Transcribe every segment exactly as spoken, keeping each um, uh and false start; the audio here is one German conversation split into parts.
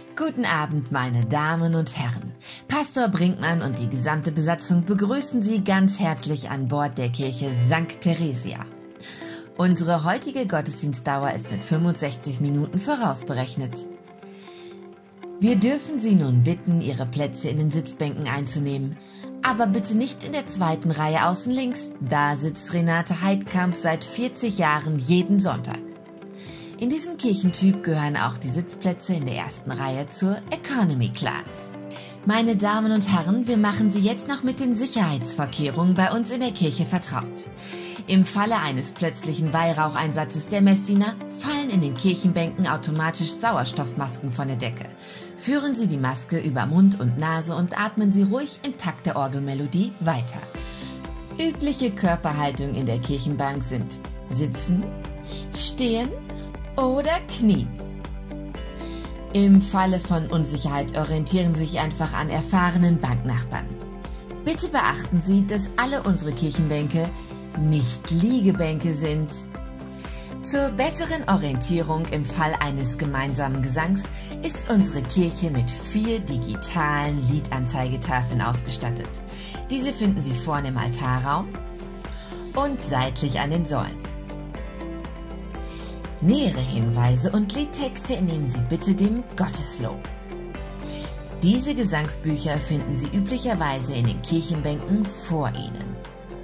Guten Abend, meine Damen und Herren. Pastor Brinkmann und die gesamte Besatzung begrüßen Sie ganz herzlich an Bord der Kirche Sankt Theresia. Unsere heutige Gottesdienstdauer ist mit fünfundsechzig Minuten vorausberechnet. Wir dürfen Sie nun bitten, Ihre Plätze in den Sitzbänken einzunehmen. Aber bitte nicht in der zweiten Reihe außen links, da sitzt Renate Heidkamp seit vierzig Jahren jeden Sonntag. In diesem Kirchentyp gehören auch die Sitzplätze in der ersten Reihe zur Economy Class. Meine Damen und Herren, wir machen Sie jetzt noch mit den Sicherheitsvorkehrungen bei uns in der Kirche vertraut. Im Falle eines plötzlichen Weihraucheinsatzes der Messdiener fallen in den Kirchenbänken automatisch Sauerstoffmasken von der Decke. Führen Sie die Maske über Mund und Nase und atmen Sie ruhig im Takt der Orgelmelodie weiter. Übliche Körperhaltung in der Kirchenbank sind Sitzen, Stehen oder Knien. Im Falle von Unsicherheit orientieren Sie sich einfach an erfahrenen Banknachbarn. Bitte beachten Sie, dass alle unsere Kirchenbänke nicht Liegebänke sind. Zur besseren Orientierung im Fall eines gemeinsamen Gesangs ist unsere Kirche mit vier digitalen Liedanzeigetafeln ausgestattet. Diese finden Sie vorne im Altarraum und seitlich an den Säulen. Nähere Hinweise und Liedtexte entnehmen Sie bitte dem Gotteslob. Diese Gesangsbücher finden Sie üblicherweise in den Kirchenbänken vor Ihnen.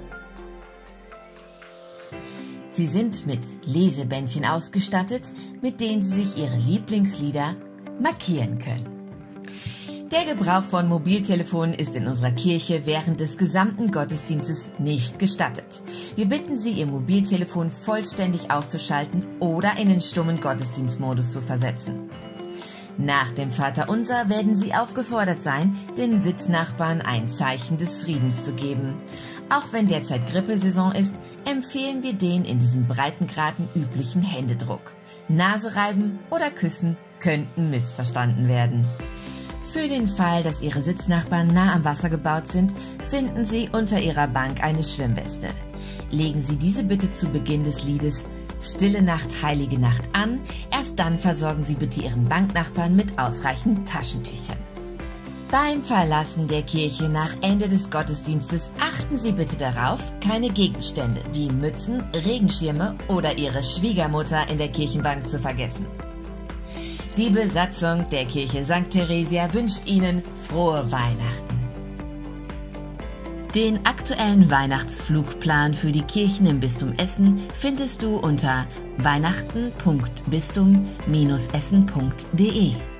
Sie sind mit Lesebändchen ausgestattet, mit denen Sie sich Ihre Lieblingslieder markieren können. Der Gebrauch von Mobiltelefonen ist in unserer Kirche während des gesamten Gottesdienstes nicht gestattet. Wir bitten Sie, Ihr Mobiltelefon vollständig auszuschalten oder in den stummen Gottesdienstmodus zu versetzen. Nach dem Vaterunser werden Sie aufgefordert sein, den Sitznachbarn ein Zeichen des Friedens zu geben. Auch wenn derzeit Grippesaison ist, empfehlen wir den in diesem Breitengraden üblichen Händedruck. Nase reiben oder küssen könnten missverstanden werden. Für den Fall, dass Ihre Sitznachbarn nah am Wasser gebaut sind, finden Sie unter Ihrer Bank eine Schwimmweste. Legen Sie diese bitte zu Beginn des Liedes Stille Nacht, Heilige Nacht an. Erst dann versorgen Sie bitte Ihren Banknachbarn mit ausreichend Taschentüchern. Beim Verlassen der Kirche nach Ende des Gottesdienstes achten Sie bitte darauf, keine Gegenstände wie Mützen, Regenschirme oder Ihre Schwiegermutter in der Kirchenbank zu vergessen. Die Besatzung der Kirche Sankt Theresia wünscht Ihnen frohe Weihnachten. Den aktuellen Weihnachtsflugplan für die Kirchen im Bistum Essen findest du unter weihnachten punkt bistum Bindestrich essen punkt de.